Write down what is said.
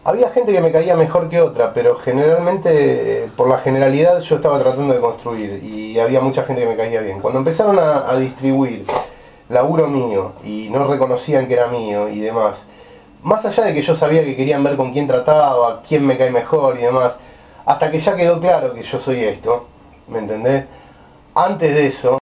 Había gente que me caía mejor que otra, pero generalmente, por la generalidad, yo estaba tratando de construir y había mucha gente que me caía bien. Cuando empezaron a distribuir laburo mío y no reconocían que era mío y demás, más allá de que yo sabía que querían ver con quién trataba, quién me cae mejor y demás, hasta que ya quedó claro que yo soy esto, ¿me entendés? Antes de eso